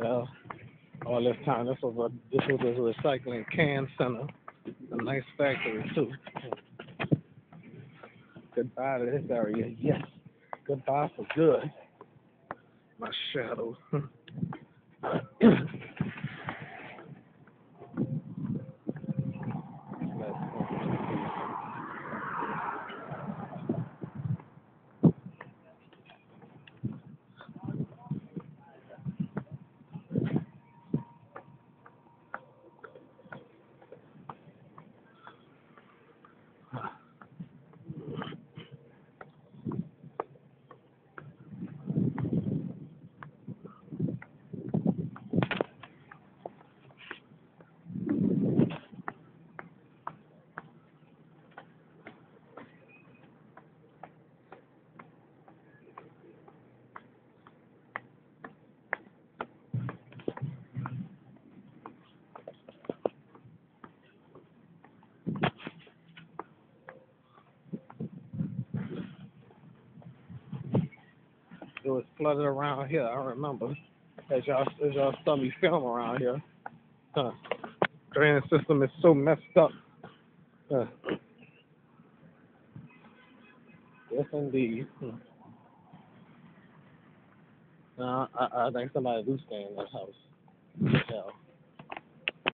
Well, all this time, this was a recycling can center, a nice factory too. Goodbye to this area, yes. Goodbye for good. My shadow. It was flooded around here. I remember as y'all saw me film around here. Huh. Drainage system is so messed up. Huh. Yes, indeed. I think somebody do stay in that house. Hell.